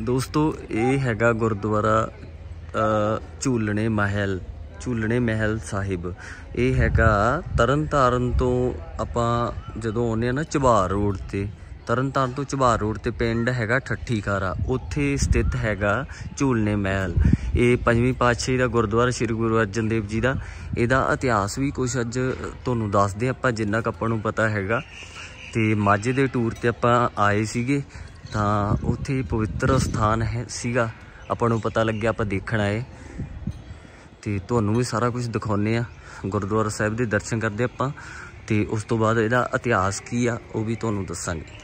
दोस्तों ये हैगा गुरुद्वारा झूलने महल साहिब। ये हैगा तरन ताਰਨ तो ਆਪਾਂ ਜਦੋਂ ਆਉਂਦੇ ਆ ਨਾ ਝਬਾਰ रोड ਤੇ तरन ताਰਨ ਤੋਂ ਝਬਾਰ रोड ਤੇ ਪਿੰਡ ਹੈਗਾ ਠੱਠੀ ਖਾਰਾ, ਉੱਥੇ ਸਥਿਤ ਹੈਗਾ ਝੂਲਣੇ महल। ਇਹ 5ਵੀਂ ਪਾਤਸ਼ਾਹੀ ਦਾ ਗੁਰਦੁਆਰਾ ਸ਼੍ਰੀ ਗੁਰੂ ਅਰਜਨ ਦੇਵ ਜੀ ਦਾ। ਇਹਦਾ ਇਤਿਹਾਸ ਵੀ ਕੁਛ ਅੱਜ ਤੁਹਾਨੂੰ ਦੱਸਦੇ ਆਪਾਂ ਜਿੰਨਾ ਕੁ ਆਪਾਂ ਨੂੰ ਪਤਾ ਹੈਗਾ। ਤੇ ਮਾਝੇ ਦੇ ਟੂਰ ਤੇ ਆਪਾਂ ਆਏ ਸੀਗੇ ਤਾਂ ਉੱਥੇ ਪਵਿੱਤਰ ਸਥਾਨ ਹੈ ਸੀਗਾ, ਆਪਾਂ ਨੂੰ ਪਤਾ ਲੱਗਿਆ, ਆਪਾਂ ਦੇਖਣ ਆਏ ਤੇ ਤੁਹਾਨੂੰ ਵੀ ਸਾਰਾ ਕੁਝ ਦਿਖਾਉਂਦੇ ਆ। ਗੁਰਦੁਆਰਾ ਸਾਹਿਬ ਦੇ ਦਰਸ਼ਨ ਕਰਦੇ ਆਪਾਂ ਤੇ ਉਸ ਤੋਂ ਬਾਅਦ ਇਹਦਾ ਇਤਿਹਾਸ ਕੀ ਆ ਉਹ ਵੀ ਤੁਹਾਨੂੰ ਦੱਸਾਂਗੇ।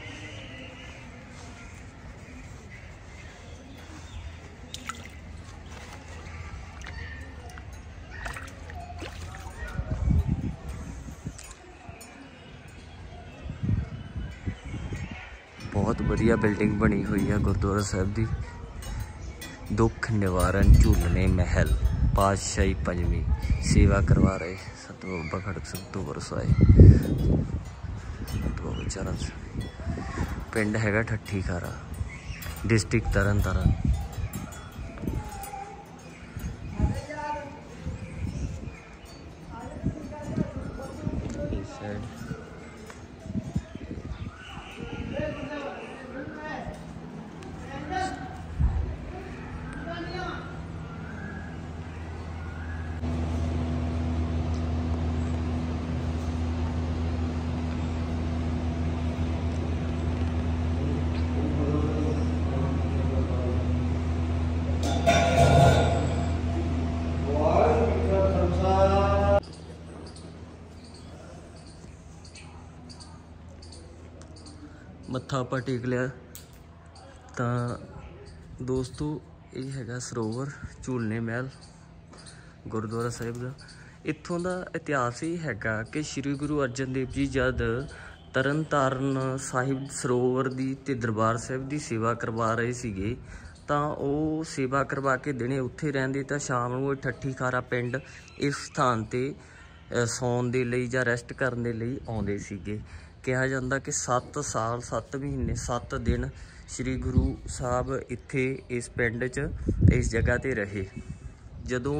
बहुत बढ़िया बिल्डिंग बनी हुई है गुरुद्वारा साहब की। दुख निवारण झूलने महल पातशाही 5वीं सेवा करवा रहे सतगुरु बाबा खड़क सिंह तो बरसाए। पिंड हैगा ठट्ठी खारा, डिस्ट्रिक्ट तरन तारण। मत्था आपा टेक लिया तो दोस्तों ये हैगा सरोवर झूलने महल गुरुद्वारा साहिब का। इत्थों का इतिहास ये हैगा कि श्री गुरु अर्जन देव जी जद तरन ताਰਨ साहिब सरोवर की ते दरबार साहिब की सेवा करवा रहे सीगे ਤਾਂ ਉਹ सेवा करवा के दिने उत्थे रहंदे ਤਾਂ शाम ਨੂੰ ਠੱਠੀ ਖਾਰਾ पिंड इस स्थान ते सौन दे लई ਜਾਂ ਰੈਸਟ ਕਰਨ ਦੇ ਲਈ ਆਉਂਦੇ ਸੀਗੇ। कहा जाता कि 7 साल 7 महीने 7 दिन श्री गुरु साहब इत्थे इस पिंड च इस जगह ते रहे। जदों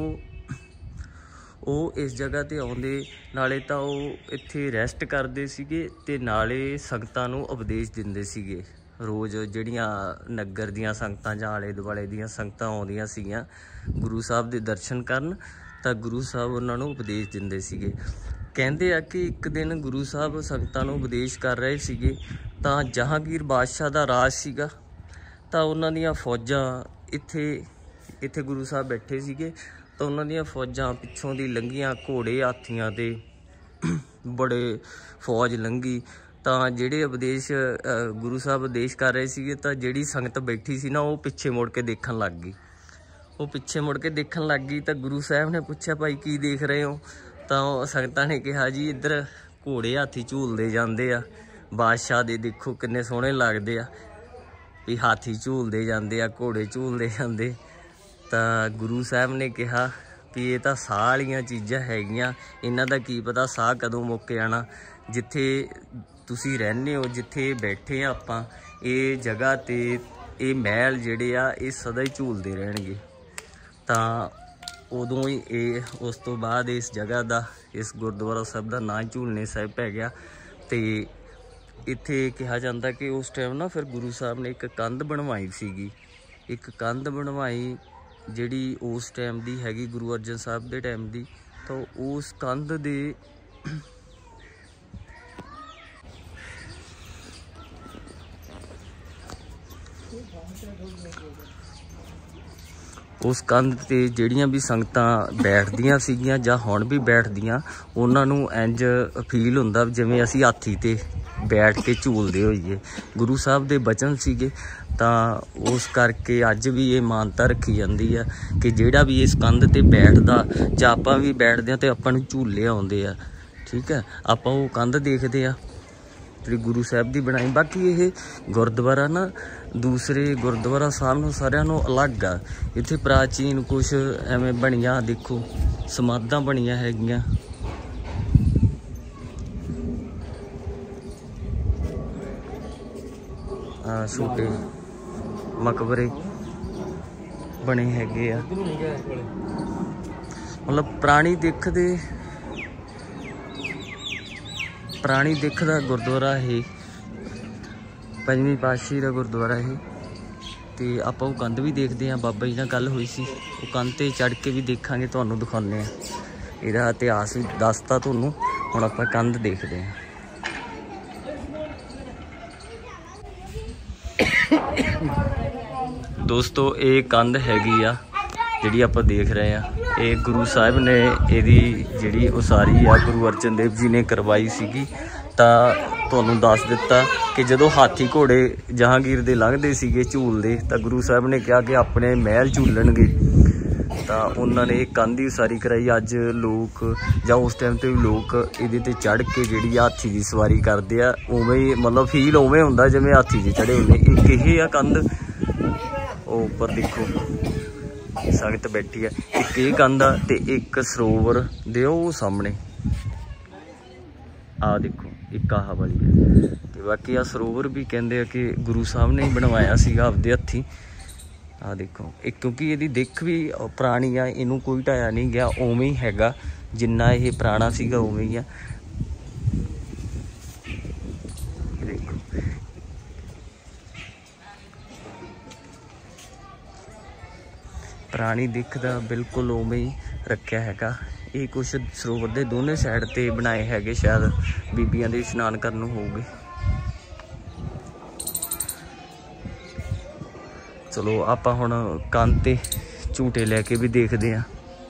वो इस जगह ते आउंदे नाले तां वो इत्थे रैसट करदे सीगे ते नाले संगतां नूं उपदेश दिंदे सीगे। रोज़ जिहड़ियां नगर दीयां संगतां जां आले दुआले दीयां संगतां आउंदियां सीगीयां गुरु साहब दे दर्शन करन तां गुरु साहब उन्हां नूं उपदेश दिंदे सीगे। कहते हैं कि एक दिन गुरु साहब संगतां नूं उपदेश कर रहे सीगे तां जहांगीर बादशाह दा राज सीगा तां उन्हां दीयां फौजां इत्थे गुरु साहब बैठे सीगे तां उन्हां दीयां फौजां पिछों दी लंघियां, घोड़े हाथियां ते बड़े फौज लंघी तां जिहड़े उपदेश गुरु साहब उपदेश कर रहे सीगे तां जिहड़ी संगत बैठी सी ना वो पिछे मुड़ के देखण लग गई। वो पिछे मुड़ के देखण लग गई तां गुरु साहब ने पुछया भाई की देख रहे हो? तो संगतां ने कहा जी इधर घोड़े हाथी झूलते जाते आ, बादशाह दे देखो किन्ने सोहणे लगते आ, भी हाथी झूलते जाते आ, घोड़े झूलते जाते। तो गुरु साहब ने कहा भी ये तो साह वालियां चीज़ां हैगियां, इन्हां दा की पता साह कदों मुक जाना। जिथे तुसी रहने हो, जिथे बैठे आपां, ये जगह ते ये महल जिहड़े आ ये सदा ही झूलते रहणगे। तां उदों ही ये उस तो बाद इस जगह का इस गुरुद्वारा साहब का नाम झूलने साहिब पै गया। तो इत्थे कहा जाता कि उस टाइम ना फिर गुरु साहब ने एक कंध बनवाई सीगी, एक कंध बनवाई जिहड़ी उस टाइम की हैगी गुरु अर्जन साहब के टाइम की। तो उस कंध दे उस कंध ते जिहड़ियां भी संगतां बैठदियां सीगियां जां हुण भी बैठदियां उन्हां नूं इंज फील हुंदा जिवें असीं हाथी ते बैठ के झूलदे होईए। गुरु साहब दे बचन सीगे तां उस करके अज भी ये मानता रखी जाती है कि जिहड़ा भी इस कंध ते बैठदा जां आपां भी बैठदे ते आपां नूं झूले आउंदे आ। ठीक है, आपां वो कंध देखदे आ जी गुरु साहब की बनाई। बाकी ये गुरुद्वारा ना दूसरे गुरुद्वारा साहब नूं सारिਆਂ नूं अलग आ। इत्थे प्राचीन कुछ एवें बणियां देखो समाधां बणियां हैगियां। छोटे मकबरे बने हैगे आ। मतलब पुरानी दिख दा गुरुद्वारा है, पंजवीं पातशाही का गुरुद्वारा है। तो आप वो कंध भी देखते हैं, बाबा जी नाल गल हुई सी, वो कंध ते चढ़ के भी देखांगे, तुहानूं दिखाउने आ। इहदा इतिहास भी दसता तुहानूं। हुण आपां कंध देखते हैं। दोस्तों ये कंध हैगी आ जिहड़ी आपां देख रहे हैं, ये गुरु साहिब ने इहदी जिहड़ी उसारी आ गुरु अर्जन देव जी ने करवाई सीगी। तां तुहानूं दस दिता कि जदों हाथी घोड़े जहांगीर दे लंघदे सीगे झूलदे, तां गुरु साहिब ने कहा कि अपने महल झूलणगे, तां उन्होंने एक कंध की उसारी कराई। अज लोग जां उस टाइम ते भी लोग इहदे ते चढ़ के जिहड़ी हाथी की सवारी करदे आ, उवें ही मतलब फील उवें हुंदा जिवें हाथी ते चढ़े हुंदे। एक इह आ कंध, ਉਹ ਉੱਪਰ ਦੇਖੋ ਸੰਗਤ बैठी है। एक ये कंध आ ते एक सरोवर दे ਉਹ सामने आ देखो एक आह वाली है। तो बाकी आ सरोवर भी कहते हैं कि गुरु साहब ने ही बनवाया सीगा आपदे हत्थी। आ देखो एक क्योंकि ये दिख भी पुरानी आ, इनू कोई ढाया नहीं गया, उवें ही हैगा जिन्ना ये पुराना सीगा उवें ही आ। देखो पुरानी दिख दा बिल्कुल उवें ही रखा हैगा। ये कुछ सरोवर के दोनों साइड ते बनाए हैगे, शायद बीबियां दे इशनान करन होगे। चलो आपां हुण कंध ते झूटे लैके भी देखते हैं।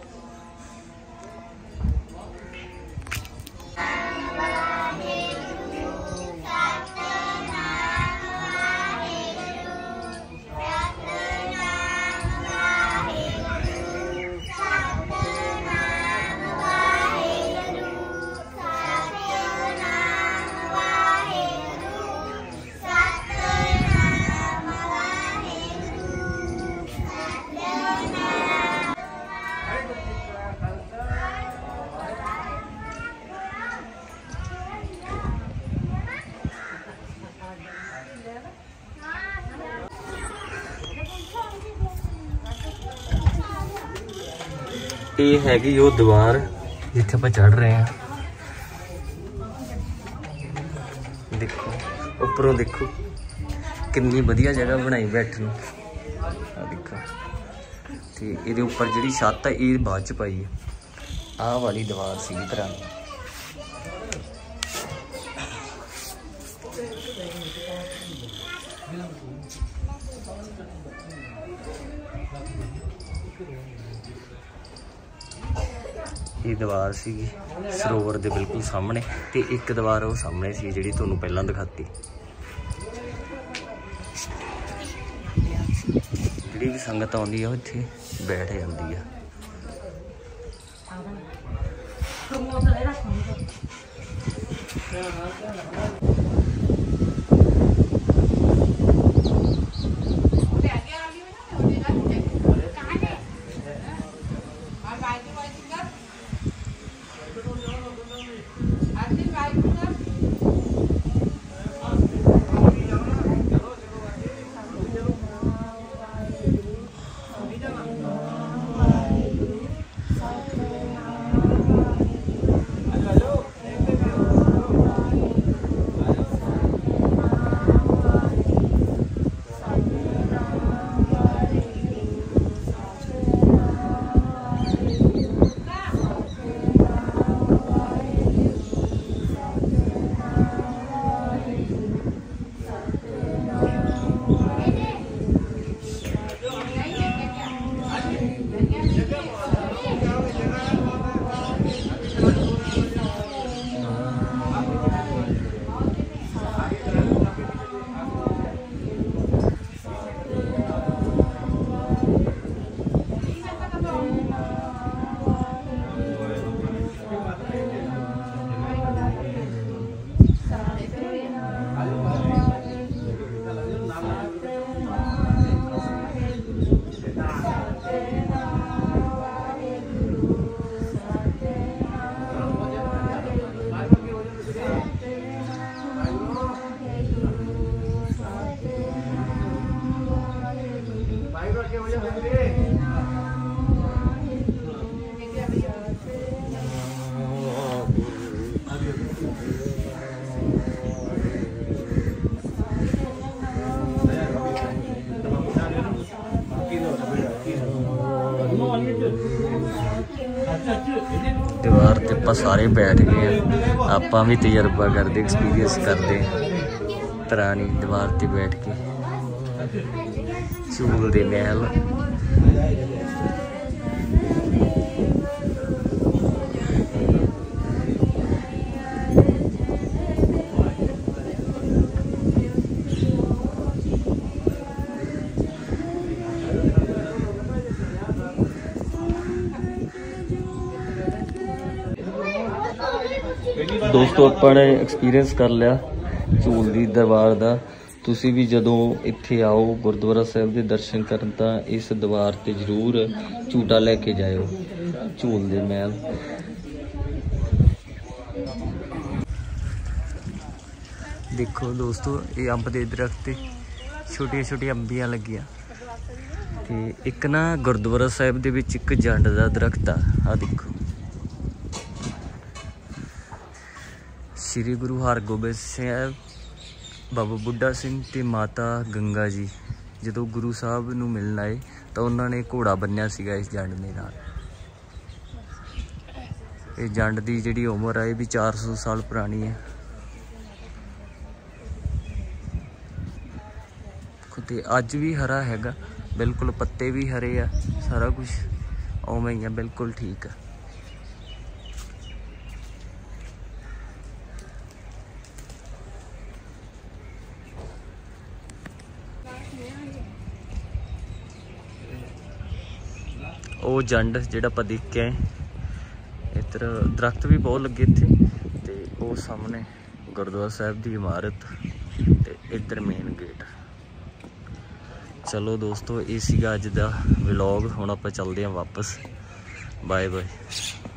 ये हैगी वो दीवार जिथे आप चढ़ रहे हैं। देखो उपरों देखो कितनी वधिया जगह बनाई बैठने। देखो तो ये उपर जी छत है ये बाद च पाई है। आह वाली दीवार सी पुरानी। ये दीवार सी सरोवर के बिल्कुल सामने, तो एक दीवार वो सामने सी जी तुहानूं पहलां दिखाती। जिहड़ी भी संगत आउंदी है इत्थे बैठ जांदी है। ਆਪਾਂ ਸਾਰੇ ਬੈਠ ਗਏ ਆ, ਆਪਾਂ ਵੀ ਤਜਰਬਾ ਕਰਦੇ, ਐਕਸਪੀਰੀਅੰਸ ਕਰਦੇ ਪੁਰਾਣੀ ਦੀਵਾਰ ਤੇ ਬੈਠ ਕੇ ਝੂਲਦੇ ਮਹਿਲ। दोस्तों अपने एक्सपीरियंस कर लिया झूल दी दरबार का। तुसी भी जदों इत्थे आओ गुरुद्वारा साहिब के दर्शन करन तां इस दरबार ते जरूर झूटा लैके जाओ, झूल दे महल। देखो दोस्तों ये अंब दे दरख्त ते छोटिया छोटिया अंबियां लगियां ते एक ना गुरुद्वारा साहिब दे विच एक जंड दा दरख्त आ देखो। श्री गुरु हरगोबिंद साहब, बाबा बुढ़ा सिंह ते माता गंगा जी जदों गुरु साहब नूं मिलण आए तो उन्होंने घोड़ा बन्निया सीगा इस जंड दे नाल। इस जंड की जिहड़ी उम्र है भी 400 साल पुरानी है। ते अज भी हरा हैगा, बिल्कुल पत्ते भी हरे आ, सारा कुछ उवें ही है, बिल्कुल ठीक है। वो जंड जिहड़ा आपां देख के आए, इधर दरख्त भी बहुत लगे इत्थे ते वो सामने गुरुद्वारा साहिब की इमारत ते इधर मेन गेट। चलो दोस्तों ये सीगा अज दा व्लॉग, हुण आपां चलदे हां वापस। Bye bye.